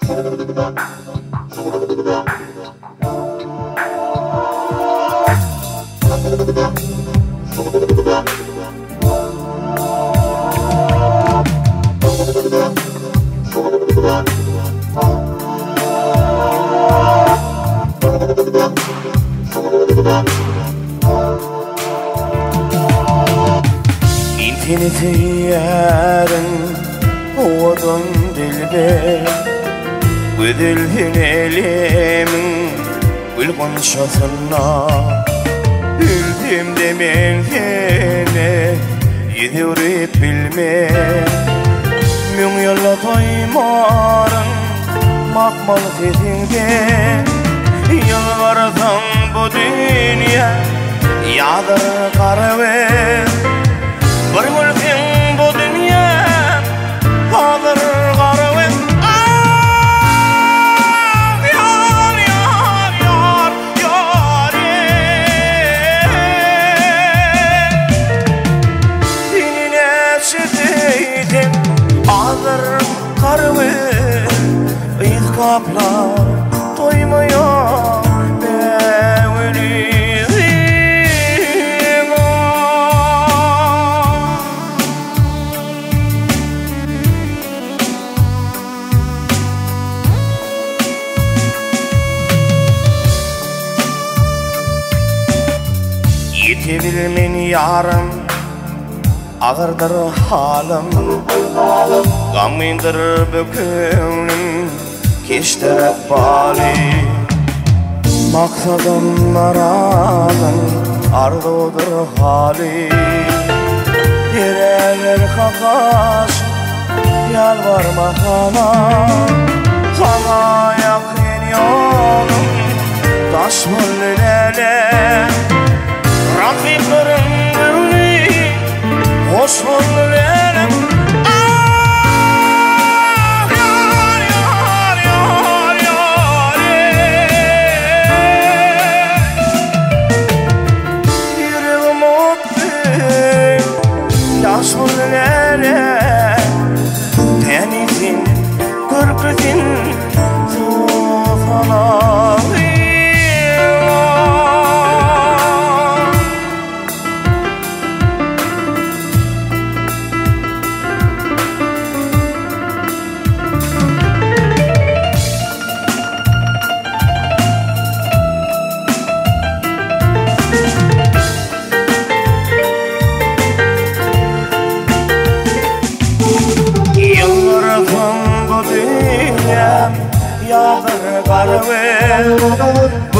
İnterneti yarın oğudun dilbe Güdülhün elimin gül konşasına Üldüm demen seni yedirip bilme Mün yolla toymarın makmal sesinde Yılvarsam bu dünya yadır karve Bir gülsün bu dünya hazır karve Ah yar yar yar yar Dinine sütüydüm hazır karve İzkaplar doymuyor Yetibilmen yarım ağırdır halim Gamındır bükünüm keştir bali Maksadım narazın arzudur hali Yereler kakas yalvarma Sana yakın yolum taş müllele Rakiplerin gönlü hoş müllele Yaşmurlere denizin kırkızın tufanı Yağdır karve